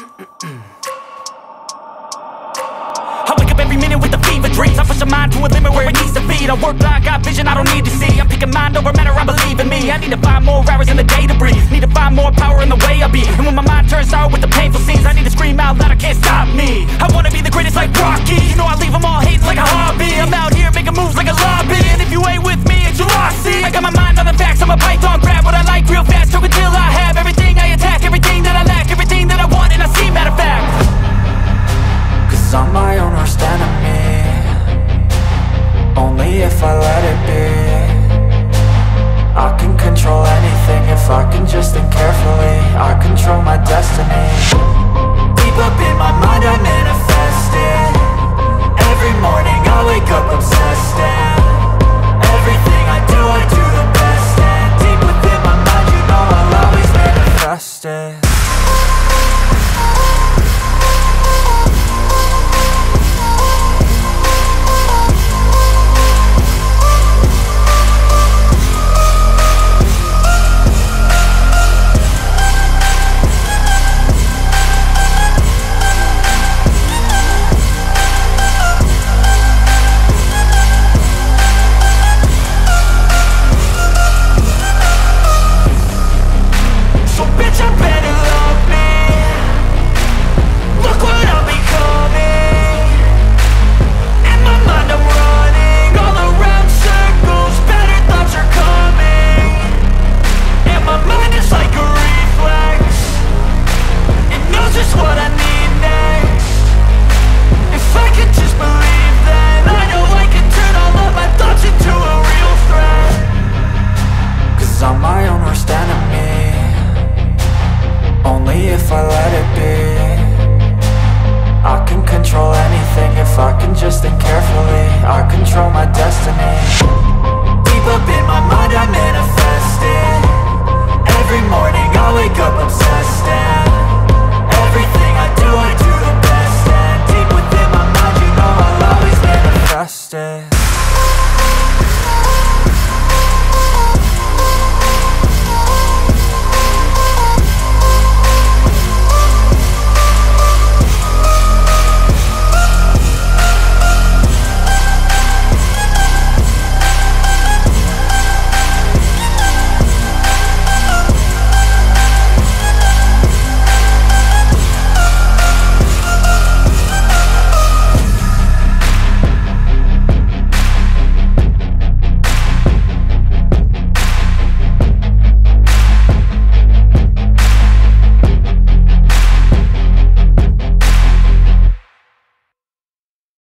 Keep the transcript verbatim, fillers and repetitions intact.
I wake up every minute with the fever dreams. I push my mind to a limit where it needs to feed. I work blind, got vision I don't need to see. I'm picking mind over matter, I believe in me. I need to find more hours in the day to